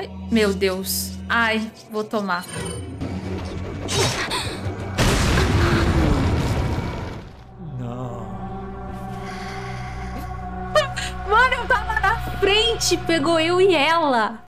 Meu Deus. Ai, vou tomar. Não. Mano, eu tava na frente. Pegou eu e ela.